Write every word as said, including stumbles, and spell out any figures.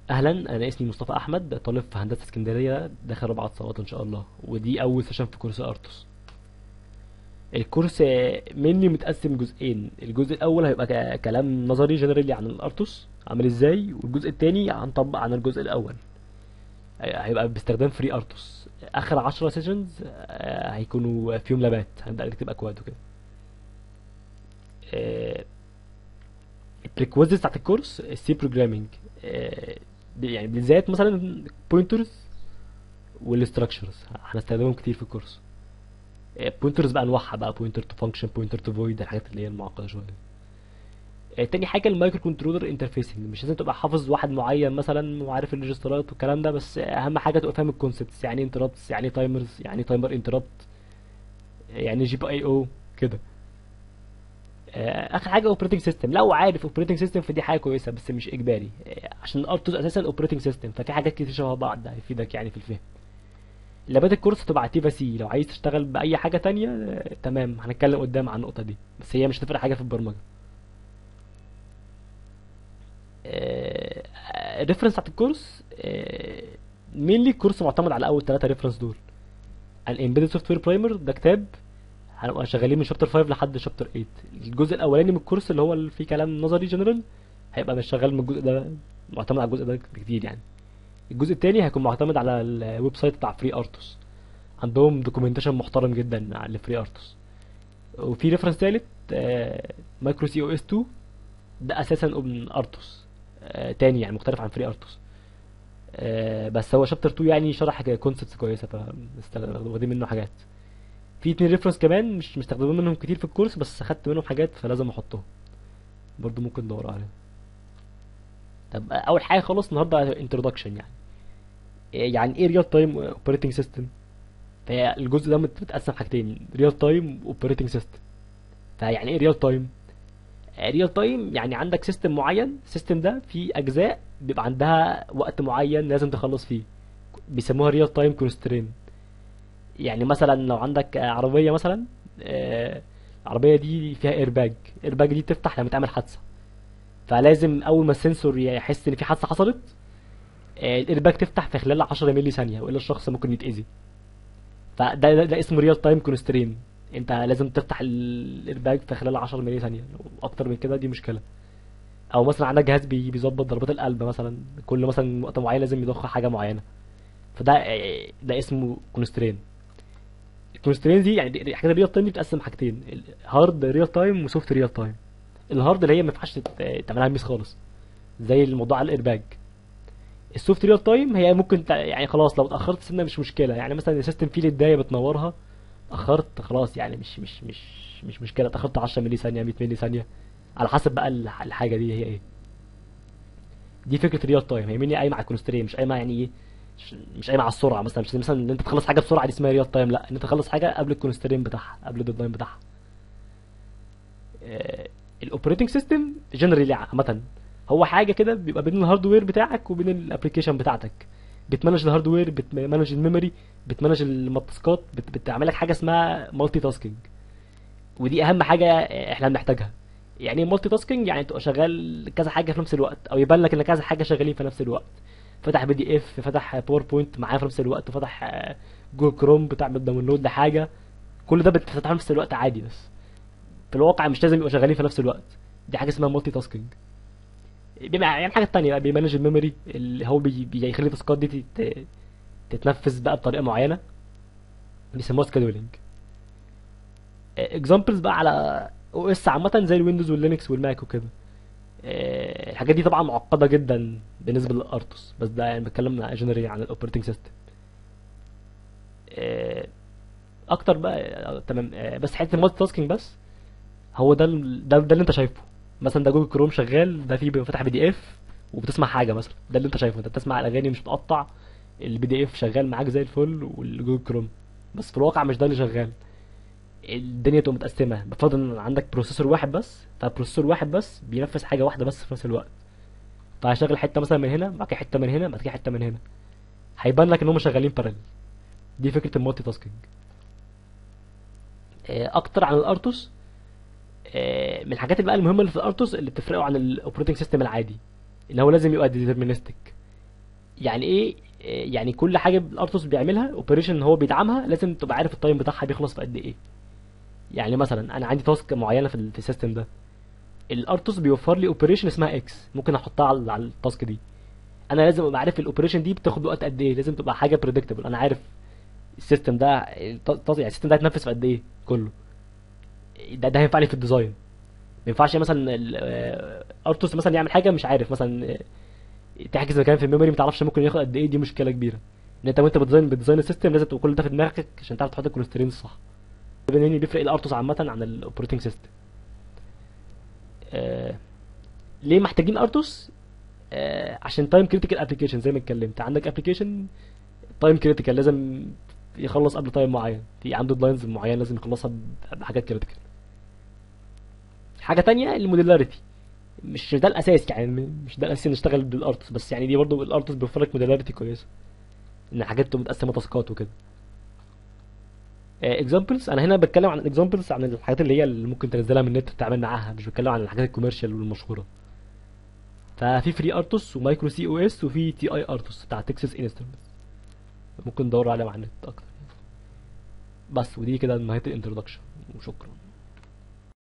اهلا، انا اسمي مصطفى احمد، طالب في هندسه اسكندريه، داخل رابعه اتصالات ان شاء الله. ودي اول سيشن في كورس ارتوس. الكورس مني متقسم جزئين. الجزء الاول هيبقى ك- كلام نظري جنرالي عن الارتوس عامل ازاي، والجزء التاني هنطبق عن الجزء الاول. هي- هيبقى باستخدام فري ارتوس. اخر عشرة سيشنز هيكونوا فيهم لابات، هنبدا نكتب اكواد وكده. البريكويزيتس بتاعت الكورس السي بروجرامينج، يعني بالذات مثلا بوينترز والاستراكشرز هنستخدمهم كتير في الكورس. بوينترز بقى انواعها بقى، بوينتر تو فانكشن، بوينتر تو فويد، الحاجات اللي هي المعقده شويه. آه، تاني حاجه المايكرو كنترولر انترفيسنج. مش لازم تبقى حافظ واحد معين مثلا وعارف الريجسترات والكلام ده، بس اهم حاجه تبقى فاهم الكونسبتس، يعني انتربتس، يعني تايمرز، يعني تايمر انتربت، يعني جي بي اي او كده. آه، اخر حاجه اوبريتنج سيستم. لو عارف اوبريتنج سيستم فدي حاجه كويسه بس مش اجباري، آه، عشان ارتوس اساسا اوبريتنج سيستم، ففي حاجات كتير شبه بعض، ده هيفيدك يعني في الفهم. لابات الكورس هتبقى عتيبة سي. لو عايز تشتغل بأي حاجة تانية آه، تمام، هنتكلم قدام عن النقطة دي، بس هي مش هتفرق حاجة في البرمجة. الريفرنس بتاعت الكورس مينلي الكورس معتمد على أول ثلاثة ريفرنس دول. الامبيدد سوفت وير برايمر ده كتاب هنبقى شغالين من شابتر خمسة لحد شابتر تمانية. الجزء الأولاني من الكورس اللي هو اللي فيه كلام نظري جنرال هيبقى مش شغال من الجزء ده، معتمد على الجزء ده كتير يعني. الجزء التاني هيكون معتمد على الويب سايت بتاع فري ارتوس، عندهم دوكيومنتيشن محترم جدا على الفري ارتوس. وفي ريفرنس تالت مايكرو سي او اس اتنين، ده اساسا اوبن ارتوس آه، تاني يعني مختلف عن فري ارتوس. آه، بس هو شابتر اتنين يعني شرح كونسبتس كويسه، فواخدين منه حاجات. في اتنين ريفرنس كمان مش مستخدمين منهم كتير في الكورس، بس خدت منهم حاجات فلازم احطهم، برضو ممكن تدوروا عليهم. طب آه، اول حاجه خالص النهارده انتروداكشن. يعني آه، يعني ايه ريال تايم اوبريتنج سيستم؟ فهي الجزء ده مت- متقسم حاجتين، ريال تايم اوبريتنج سيستم. فيعني ايه ريال تايم؟ ريال تايم يعني عندك سيستم معين، السيستم ده فيه اجزاء بيبقى عندها وقت معين لازم تخلص فيه، بيسموها ريال تايم كونسترين. يعني مثلا لو عندك آه، عربيه مثلا، آه، العربيه دي فيها ايرباج. ايرباج دي بتفتح لما تعمل حادثه، فلازم اول ما السنسور يحس ان في حادثه حصلت آه، الايرباج تفتح في خلال عشرة مللي ثانيه، والا الشخص ممكن يتاذي. فده ده, ده اسمه ريال تايم كونسترين. انت لازم تفتح الايرباج في خلال عشرة مللي ثانيه، لو اكتر من كده دي مشكله. او مثلا عندك جهاز بي- بيظبط ضربات القلب مثلا، كل مثلا وقت معين لازم يضخ حاجه معينه، فده ده اسمه كونسترين. الكونسترين دي يعني دي- حاجه الريال تايم دي بتقسم حاجتين، هارد ريال تايم وسوفت ريال تايم. الهارد اللي هي ما ينفعش تت- تعملها ميس خالص، زي الموضوع على الايرباج. السوفت ريال تايم هي ممكن تع- يعني خلاص لو اتاخرت سنه مش مشكله، يعني مثلا السيستم فيه للدايه بتنورها، اخرت خلاص يعني مش مش مش مش مشكله، اتاخرت عشرة مللي ثانيه، مية مللي ثانيه، على حسب بقى الح- الحاجه دي هي ايه. دي فكره ريال تايم، هي مني قايمه على الكونسترين، مش قايمه يعني ايه، مش مش قايمه على السرعه مثلا، مش مثلا ان انت تخلص حاجه بسرعه دي اسمها ريال تايم، لا، ان انت تخلص حاجه قبل الكونسترين بتاعها، قبل الديدلاين بتاعها. الاوبريتنج سيستم جنرالي عامه هو حاجه كده بيبقى بين الهاردوير بتاعك وبين الابلكيشن بتاعتك، بتمانج الهاردوير، بتمانج الميموري، بتمانج المتصقات، بت- بتعمل لك حاجه اسمها مالتي تاسكينج. ودي اهم حاجه احنا بنحتاجها. يعني ايه مالتي تاسكينج؟ يعني تبقى شغال كذا حاجه في نفس الوقت، او يبان لك ان كذا حاجه شغالين في نفس الوقت. فتح بي دي اف، فتح باوربوينت معاه في نفس الوقت، وفتح آه، جوجل كروم بتعمل داونلود لحاجه، كل ده بتفتحه في نفس الوقت عادي. بس في الواقع مش لازم يبقوا شغالين في نفس الوقت، دي حاجه اسمها مالتي تاسكينج. بيبقى يعني حاجه تانية بقى، بيمانج الميموري اللي هو بي- بيخلي التاسكات دي تت- تتنفذ بقى بطريقه معينه، بيسموها سكادولينج. اكزامبلز بقى على او اس عامه زي الويندوز واللينكس والماك وكده. آه، الحاجات دي طبعا معقده جدا بالنسبه للارتوس، بس ده يعني بتكلم جنرالي عن الاوبريتنج سيستم. اكتر بقى آه، تمام. آه، بس حته المالتي تاسكينج بس، هو ده ال- ده, ده اللي انت شايفه. مثلا ده جوجل كروم شغال، ده فيه فتح بي دي اف وبتسمع حاجه مثلا، ده اللي انت شايفه، انت بتسمع الاغاني مش متقطع، البي دي اف شغال معاك زي الفل والجوجل كروم، بس في الواقع مش ده اللي شغال. الدنيا تبقى متقسمه، بفضل ان عندك بروسيسور واحد بس، فبروسيسور واحد بس بينفذ حاجه واحده بس في نفس الوقت، فهشغل حته مثلا من هنا، بعد كده حته من هنا، بعد كده حته من هنا، هيبان لك ان هم شغالين بارل. دي فكره المالتي تاسكينج. اكتر عن الارتوس، آه، من الحاجات اللي بقى المهمه اللي في الارتوس اللي بتفرقه عن الاوبريتنج سيستم العادي، ان هو لازم يبقى ديترمينستك. يعني ايه؟ إيه يعني كل حاجه الارتوس بيعملها اوبريشن هو بيدعمها لازم تبقى عارف التايم بتاعها بيخلص في قد ايه. يعني مثلا انا عندي تاسك معينه في ال- في السيستم ده، الارتوس بيوفر لي اوبريشن اسمها اكس ممكن احطها على على التاسك دي. انا لازم ابقى عارف الاوبريشن دي بتاخد وقت قد ايه، لازم تبقى حاجه بريدكتبل، انا عارف السيستم ده الت- الت- يعني السيستم ده هيتنفذ في قد ايه كله. ده ده هينفع لي في الديزاين. ما ينفعش مثلا ال- آه، ارتوس مثلا يعمل حاجه مش عارف مثلا، آه، تحجز مكان في الميموري ما تعرفش ممكن ياخد قد ايه، دي مشكله كبيره. ان انت وانت بتديزاين بتديزاين السيستم لازم تبقى كل ده في دماغك عشان تعرف تحط الكونسترينز صح. ده بين- بيفرق الارتوس عامه عن الاوبريتنج سيستم. آه ليه محتاجين ارتوس؟ آه عشان تايم كريتيكال ابلكيشن، زي ما اتكلمت عندك ابلكيشن تايم كريتيكال لازم يخلص قبل تايم معين، في عنده ديدلاينز معين لازم يخلصها بحاجات كريتيكال. حاجه تانية الموديلاريتي، مش ده الاساس يعني، مش ده الاساس نشتغل بالارتوس، بس يعني دي برضه الارتوس بيوفر لك موديلاريتي كويسه، ان الحاجات تبقى متقسمه تاسكات وكده. اكزامبلز، انا هنا بتكلم عن الاكزامبلز، عن الحاجات اللي هي اللي ممكن تنزلها من النت تتعامل معاها، مش بتكلم عن الحاجات الكوميرشال والمشهوره. ففي فري ارتوس ومايكرو سي او اس وفي تي اي ارتوس بتاع تكساس انسترومنتس، ممكن تدور عليهم على النت اكتر. بس ودي كده نهايه الانترودكشن، وشكرا.